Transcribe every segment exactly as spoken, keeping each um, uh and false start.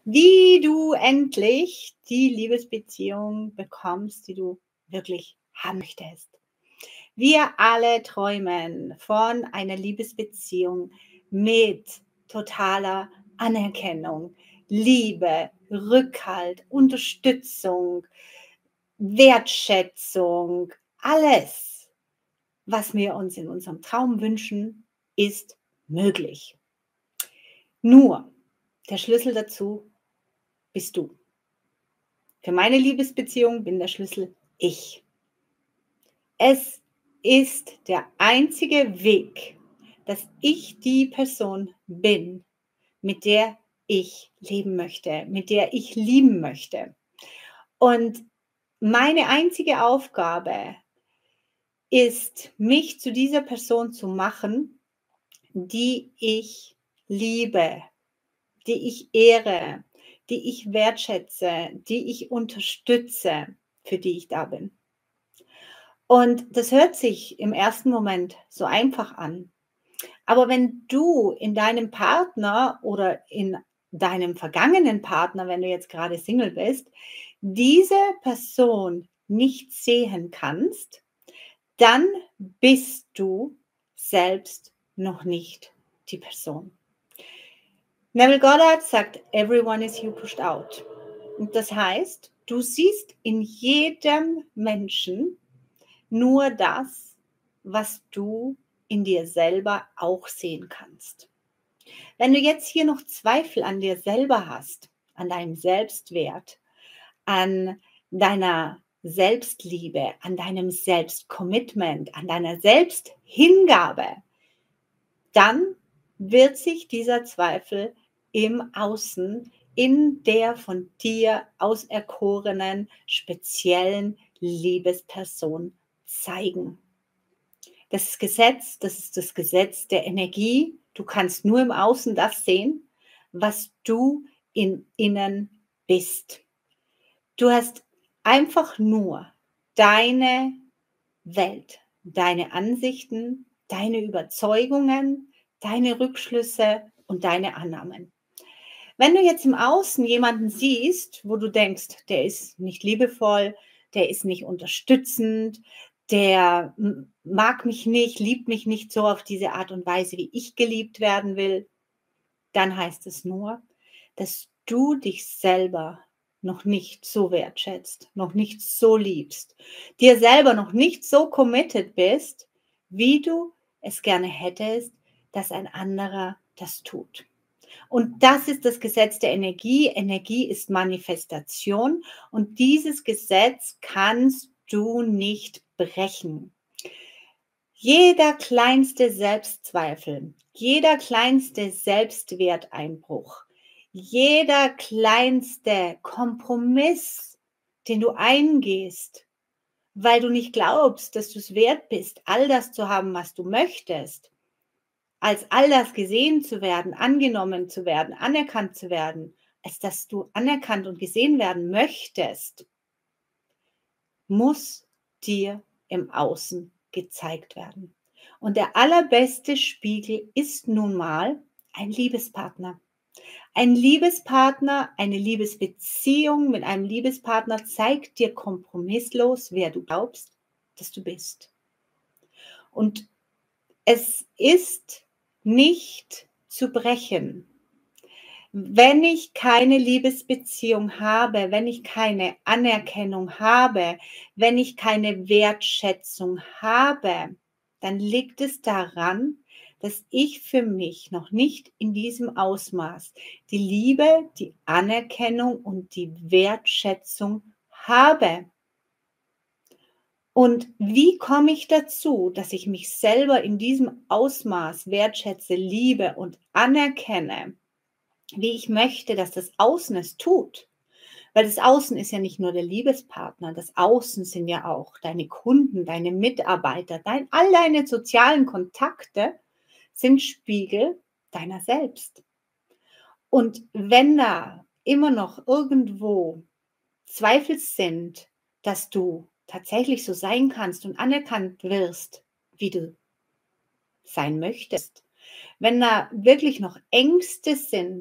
wie du endlich die Liebesbeziehung bekommst, die du wirklich haben möchtest. Wir alle träumen von einer Liebesbeziehung mit totaler Anerkennung, Liebe, Rückhalt, Unterstützung, Wertschätzung. Alles, was wir uns in unserem Traum wünschen, ist möglich. Nur der Schlüssel dazu bist du. Für meine Liebesbeziehung bin der Schlüssel ich. Es ist der einzige Weg, dass ich die Person bin, mit der ich leben möchte, mit der ich lieben möchte. Und meine einzige Aufgabe ist, mich zu dieser Person zu machen, die ich liebe, die ich ehre, die ich wertschätze, die ich unterstütze, für die ich da bin. Und das hört sich im ersten Moment so einfach an. Aber wenn du in deinem Partner oder in deinem vergangenen Partner, wenn du jetzt gerade Single bist, diese Person nicht sehen kannst, dann bist du selbst noch nicht die Person. Neville Goddard sagt, everyone is you pushed out. Und das heißt, du siehst in jedem Menschen nur das, was du in dir selber auch sehen kannst. Wenn du jetzt hier noch Zweifel an dir selber hast, an deinem Selbstwert, an deiner Selbstliebe, an deinem Selbstcommitment, an deiner Selbsthingabe, dann wird sich dieser Zweifel im Außen in der von dir auserkorenen, speziellen Liebesperson zeigen. Das Gesetz, das ist das Gesetz der Energie. Du kannst nur im Außen das sehen, was du im Innen bist. Du hast einfach nur deine Welt, deine Ansichten, deine Überzeugungen, deine Rückschlüsse und deine Annahmen. Wenn du jetzt im Außen jemanden siehst, wo du denkst, der ist nicht liebevoll, der ist nicht unterstützend, der mag mich nicht, liebt mich nicht so auf diese Art und Weise, wie ich geliebt werden will, dann heißt es nur, dass du dich selber noch nicht so wertschätzt, noch nicht so liebst, dir selber noch nicht so committed bist, wie du es gerne hättest, dass ein anderer das tut. Und das ist das Gesetz der Energie. Energie ist Manifestation und dieses Gesetz kannst du nicht brechen. Jeder kleinste Selbstzweifel, jeder kleinste Selbstwerteinbruch, jeder kleinste Kompromiss, den du eingehst, weil du nicht glaubst, dass du es wert bist, all das zu haben, was du möchtest, als all das gesehen zu werden, angenommen zu werden, anerkannt zu werden, als dass du anerkannt und gesehen werden möchtest, muss dir im Außen gezeigt werden. Und der allerbeste Spiegel ist nun mal ein Liebespartner. Ein Liebespartner, eine Liebesbeziehung mit einem Liebespartner zeigt dir kompromisslos, wer du glaubst, dass du bist. Und es ist nicht zu brechen. Wenn ich keine Liebesbeziehung habe, wenn ich keine Anerkennung habe, wenn ich keine Wertschätzung habe, dann liegt es daran, dass ich für mich noch nicht in diesem Ausmaß die Liebe, die Anerkennung und die Wertschätzung habe. Und wie komme ich dazu, dass ich mich selber in diesem Ausmaß wertschätze, liebe und anerkenne, wie ich möchte, dass das Außen es tut? Weil das Außen ist ja nicht nur der Liebespartner, das Außen sind ja auch deine Kunden, deine Mitarbeiter, dein, all deine sozialen Kontakte sind Spiegel deiner selbst. Und wenn da immer noch irgendwo Zweifel sind, dass du tatsächlich so sein kannst und anerkannt wirst, wie du sein möchtest, wenn da wirklich noch Ängste sind,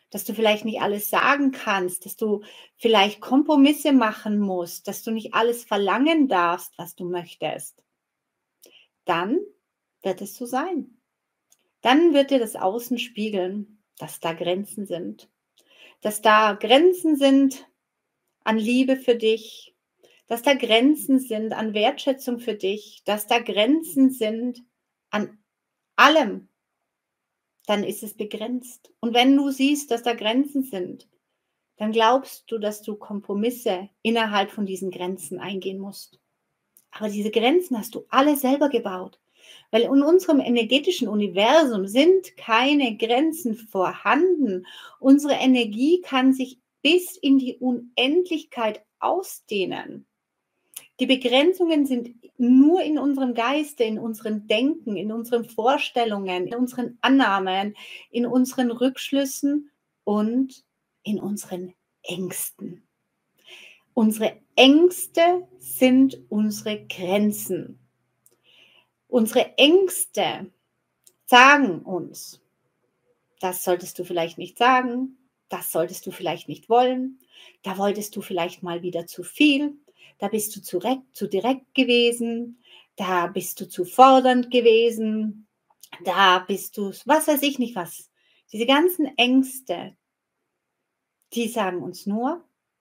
dass du vielleicht nicht alles sagen kannst, dass du vielleicht Kompromisse machen musst, dass du nicht alles verlangen darfst, was du möchtest, dann wird es so sein. Dann wird dir das Außen spiegeln, dass da Grenzen sind, dass da Grenzen sind an Liebe für dich, dass da Grenzen sind an Wertschätzung für dich, dass da Grenzen sind an allem, dann ist es begrenzt. Und wenn du siehst, dass da Grenzen sind, dann glaubst du, dass du Kompromisse innerhalb von diesen Grenzen eingehen musst. Aber diese Grenzen hast du alle selber gebaut, weil in unserem energetischen Universum sind keine Grenzen vorhanden. Unsere Energie kann sich bis in die Unendlichkeit ausdehnen. Die Begrenzungen sind nur in unserem Geiste, in unserem Denken, in unseren Vorstellungen, in unseren Annahmen, in unseren Rückschlüssen und in unseren Ängsten. Unsere Ängste sind unsere Grenzen. Unsere Ängste sagen uns, das solltest du vielleicht nicht sagen, das solltest du vielleicht nicht wollen, da wolltest du vielleicht mal wieder zu viel, da bist du zu, zu direkt gewesen, da bist du zu fordernd gewesen, da bist du, was weiß ich nicht was. Diese ganzen Ängste, die sagen uns nur,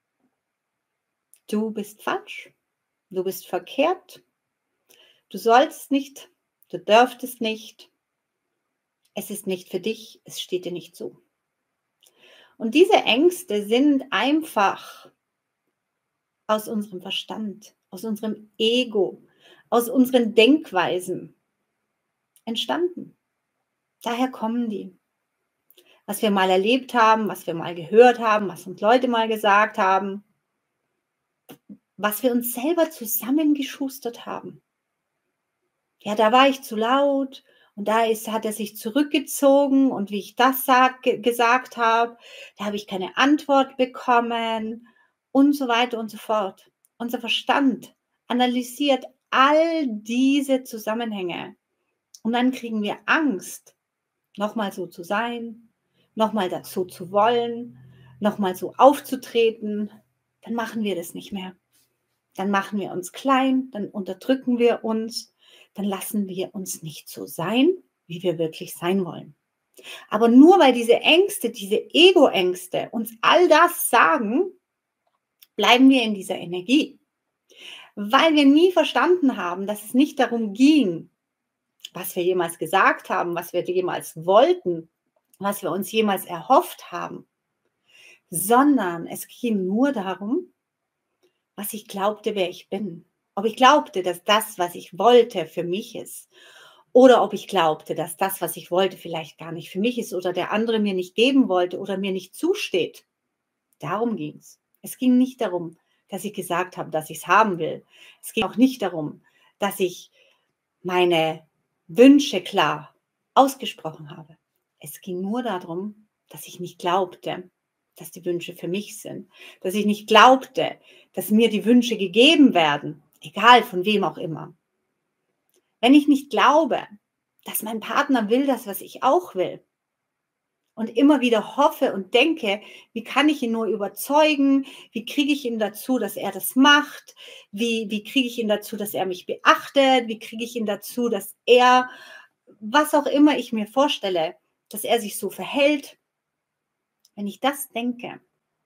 du bist falsch, du bist verkehrt, du sollst nicht, du dürftest nicht, es ist nicht für dich, es steht dir nicht zu. Und diese Ängste sind einfach aus unserem Verstand, aus unserem Ego, aus unseren Denkweisen entstanden. Daher kommen die. Was wir mal erlebt haben, was wir mal gehört haben, was uns Leute mal gesagt haben, was wir uns selber zusammengeschustert haben. Ja, da war ich zu laut und da ist, hat er sich zurückgezogen und wie ich das sag, gesagt habe, da habe ich keine Antwort bekommen und so weiter und so fort. Unser Verstand analysiert all diese Zusammenhänge und dann kriegen wir Angst, nochmal so zu sein, nochmal so zu wollen, nochmal so aufzutreten. Dann machen wir das nicht mehr. Dann machen wir uns klein, dann unterdrücken wir uns, dann lassen wir uns nicht so sein, wie wir wirklich sein wollen. Aber nur weil diese Ängste, diese Ego-Ängste uns all das sagen, bleiben wir in dieser Energie. Weil wir nie verstanden haben, dass es nicht darum ging, was wir jemals gesagt haben, was wir jemals wollten, was wir uns jemals erhofft haben, sondern es ging nur darum, was ich glaubte, wer ich bin. Ob ich glaubte, dass das, was ich wollte, für mich ist. Oder ob ich glaubte, dass das, was ich wollte, vielleicht gar nicht für mich ist oder der andere mir nicht geben wollte oder mir nicht zusteht. Darum ging es. Es ging nicht darum, dass ich gesagt habe, dass ich es haben will. Es ging auch nicht darum, dass ich meine Wünsche klar ausgesprochen habe. Es ging nur darum, dass ich nicht glaubte, dass die Wünsche für mich sind. Dass ich nicht glaubte, dass mir die Wünsche gegeben werden, egal von wem auch immer. Wenn ich nicht glaube, dass mein Partner will das, was ich auch will, und immer wieder hoffe und denke, wie kann ich ihn nur überzeugen, wie kriege ich ihn dazu, dass er das macht, wie, wie kriege ich ihn dazu, dass er mich beachtet, wie kriege ich ihn dazu, dass er, was auch immer ich mir vorstelle, dass er sich so verhält. Wenn ich das denke,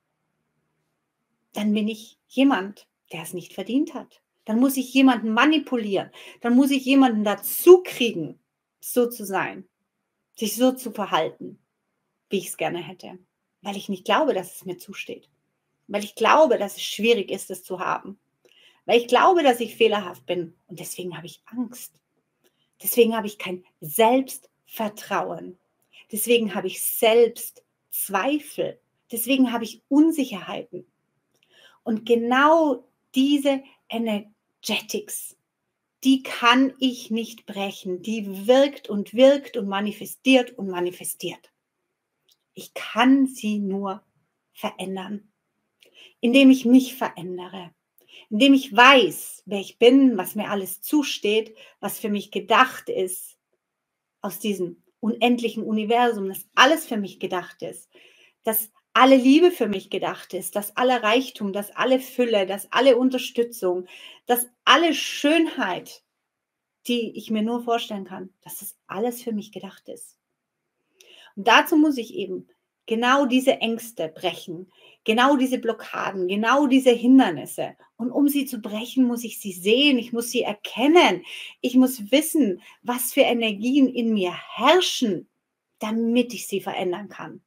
dann bin ich jemand, der es nicht verdient hat. Dann muss ich jemanden manipulieren. Dann muss ich jemanden dazu kriegen, so zu sein, sich so zu verhalten, wie ich es gerne hätte. Weil ich nicht glaube, dass es mir zusteht. Weil ich glaube, dass es schwierig ist, es zu haben. Weil ich glaube, dass ich fehlerhaft bin. Und deswegen habe ich Angst. Deswegen habe ich kein Selbstvertrauen. Deswegen habe ich Selbstzweifel. Deswegen habe ich Unsicherheiten. Und genau diese Energetics, die kann ich nicht brechen. Die wirkt und wirkt und manifestiert und manifestiert. Ich kann sie nur verändern, indem ich mich verändere, indem ich weiß, wer ich bin, was mir alles zusteht, was für mich gedacht ist, aus diesem unendlichen Universum, das alles für mich gedacht ist, dass alle Liebe für mich gedacht ist, dass alle Reichtum, dass alle Fülle, dass alle Unterstützung, dass alle Schönheit, die ich mir nur vorstellen kann, dass das alles für mich gedacht ist. Und dazu muss ich eben genau diese Ängste brechen, genau diese Blockaden, genau diese Hindernisse. Und um sie zu brechen, muss ich sie sehen, ich muss sie erkennen, ich muss wissen, was für Energien in mir herrschen, damit ich sie verändern kann.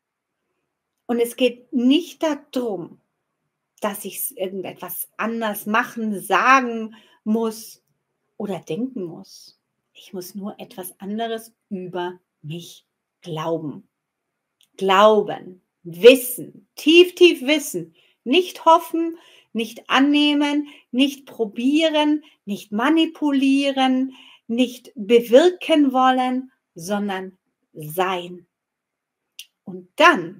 Und es geht nicht darum, dass ich irgendetwas anders machen, sagen muss oder denken muss. Ich muss nur etwas anderes über mich glauben. Glauben, wissen, tief, tief wissen. Nicht hoffen, nicht annehmen, nicht probieren, nicht manipulieren, nicht bewirken wollen, sondern sein. Und dann,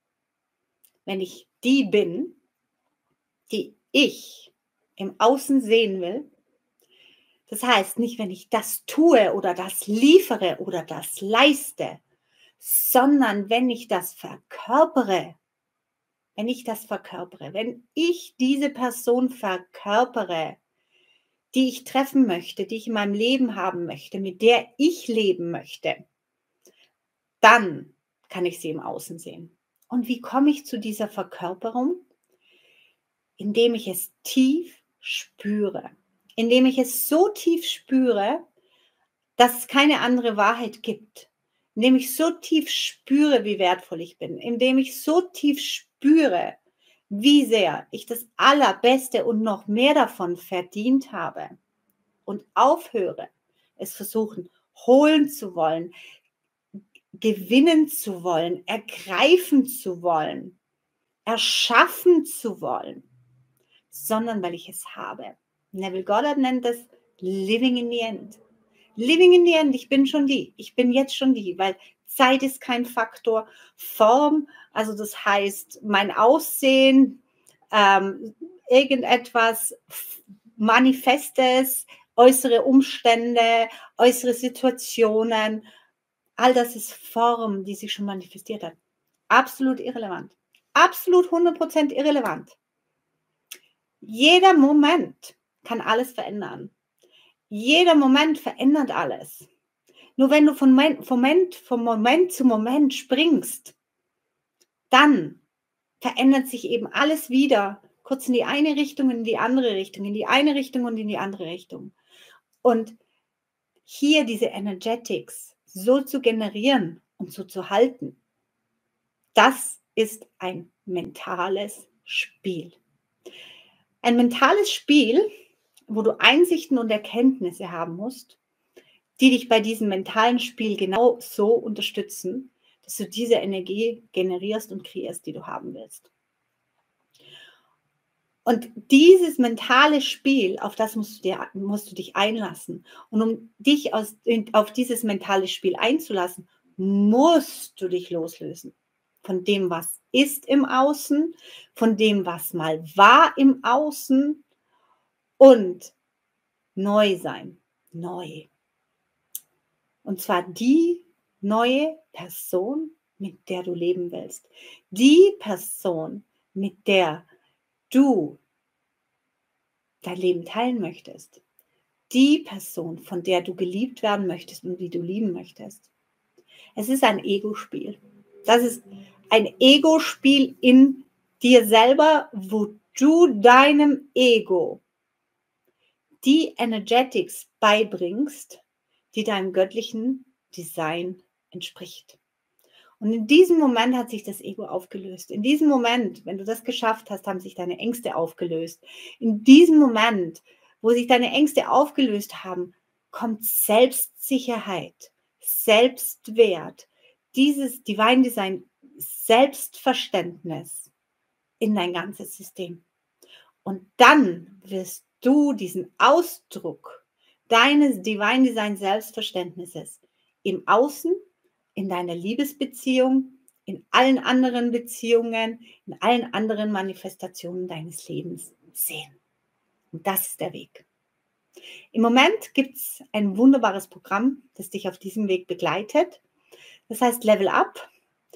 wenn ich die bin, die ich im Außen sehen will, das heißt nicht, wenn ich das tue oder das liefere oder das leiste, sondern wenn ich das verkörpere, wenn ich das verkörpere, wenn ich diese Person verkörpere, die ich treffen möchte, die ich in meinem Leben haben möchte, mit der ich leben möchte, dann kann ich sie im Außen sehen. Und wie komme ich zu dieser Verkörperung? Indem ich es tief spüre. Indem ich es so tief spüre, dass es keine andere Wahrheit gibt. Indem ich so tief spüre, wie wertvoll ich bin. Indem ich so tief spüre, wie sehr ich das Allerbeste und noch mehr davon verdient habe. Und aufhöre, es versuchen, holen zu wollen, gewinnen zu wollen, ergreifen zu wollen, erschaffen zu wollen, sondern weil ich es habe. Neville Goddard nennt das Living in the End. Living in the End, ich bin schon die, ich bin jetzt schon die, weil Zeit ist kein Faktor, Form, also das heißt mein Aussehen, ähm, irgendetwas Manifestes, äußere Umstände, äußere Situationen, all das ist Form, die sich schon manifestiert hat. Absolut irrelevant. Absolut hundert Prozent irrelevant. Jeder Moment kann alles verändern. Jeder Moment verändert alles. Nur wenn du von Moment, von Moment zu Moment springst, dann verändert sich eben alles wieder, kurz in die eine Richtung, in die andere Richtung, in die eine Richtung und in die andere Richtung. Und hier diese Energetics so zu generieren und so zu halten, das ist ein mentales Spiel. Ein mentales Spiel, wo du Einsichten und Erkenntnisse haben musst, die dich bei diesem mentalen Spiel genau so unterstützen, dass du diese Energie generierst und kreierst, die du haben willst. Und dieses mentale Spiel, auf das musst du, dir, musst du dich einlassen. Und um dich aus, auf dieses mentale Spiel einzulassen, musst du dich loslösen von dem, was ist im Außen, von dem, was mal war im Außen und neu sein, neu. Und zwar die neue Person, mit der du leben willst. Die Person, mit der du dein Leben teilen möchtest. Die Person, von der du geliebt werden möchtest und die du lieben möchtest. Es ist ein Ego-Spiel. Das ist ein Ego-Spiel in dir selber, wo du deinem Ego die Energetics beibringst, die deinem göttlichen Design entspricht. Und in diesem Moment hat sich das Ego aufgelöst. In diesem Moment, wenn du das geschafft hast, haben sich deine Ängste aufgelöst. In diesem Moment, wo sich deine Ängste aufgelöst haben, kommt Selbstsicherheit, Selbstwert, dieses Divine Design, Selbstverständnis in dein ganzes System. Und dann wirst du diesen Ausdruck deines Divine Design Selbstverständnisses im Außen, in deiner Liebesbeziehung, in allen anderen Beziehungen, in allen anderen Manifestationen deines Lebens sehen. Und das ist der Weg. Im Moment gibt es ein wunderbares Programm, das dich auf diesem Weg begleitet. Das heißt Level Up.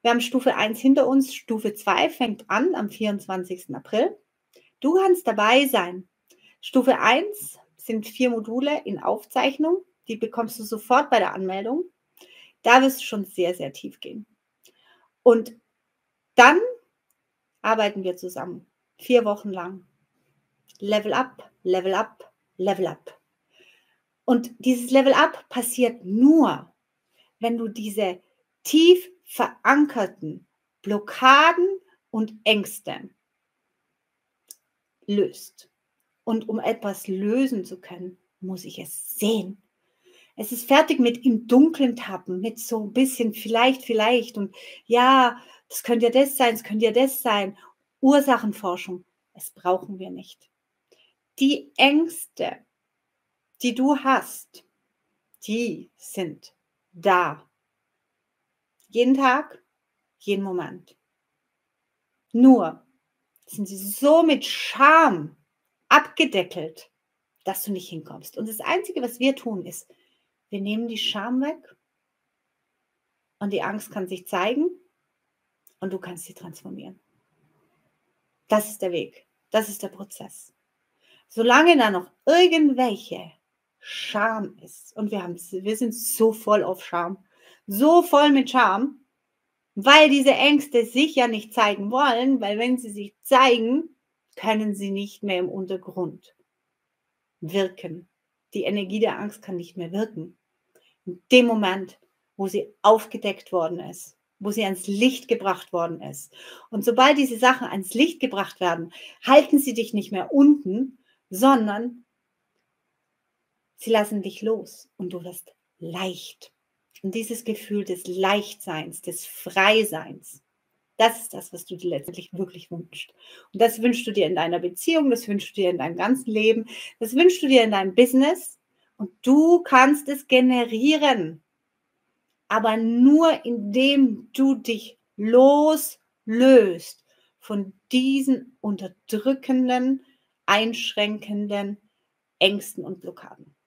Wir haben Stufe eins hinter uns, Stufe zwei fängt an am vierundzwanzigsten April. Du kannst dabei sein. Stufe eins sind vier Module in Aufzeichnung, die bekommst du sofort bei der Anmeldung. Da wirst du schon sehr, sehr tief gehen. Und dann arbeiten wir zusammen, vier Wochen lang. Level up, Level up, Level up. Und dieses Level up passiert nur, wenn du diese tief verankerten Blockaden und Ängste löst. Und um etwas lösen zu können, muss ich es sehen. Es ist fertig mit im Dunkeln tappen, mit so ein bisschen vielleicht, vielleicht und ja, das könnte ja das sein, es könnte ja das sein. Ursachenforschung, das brauchen wir nicht. Die Ängste, die du hast, die sind da. Jeden Tag, jeden Moment. Nur sind sie so mit Scham abgedeckelt, dass du nicht hinkommst. Und das Einzige, was wir tun, ist, wir nehmen die Scham weg und die Angst kann sich zeigen und du kannst sie transformieren. Das ist der Weg. Das ist der Prozess. Solange da noch irgendwelche Scham ist, und wir, haben, wir sind so voll auf Scham, so voll mit Scham, weil diese Ängste sich ja nicht zeigen wollen, weil wenn sie sich zeigen, können sie nicht mehr im Untergrund wirken. Die Energie der Angst kann nicht mehr wirken. In dem Moment, wo sie aufgedeckt worden ist, wo sie ans Licht gebracht worden ist. Und sobald diese Sachen ans Licht gebracht werden, halten sie dich nicht mehr unten, sondern sie lassen dich los und du wirst leicht. Und dieses Gefühl des Leichtseins, des Freiseins, das ist das, was du dir letztendlich wirklich wünschst. Und das wünschst du dir in deiner Beziehung, das wünschst du dir in deinem ganzen Leben, das wünschst du dir in deinem Business und du kannst es generieren. Aber nur indem du dich loslöst von diesen unterdrückenden, einschränkenden Ängsten und Blockaden.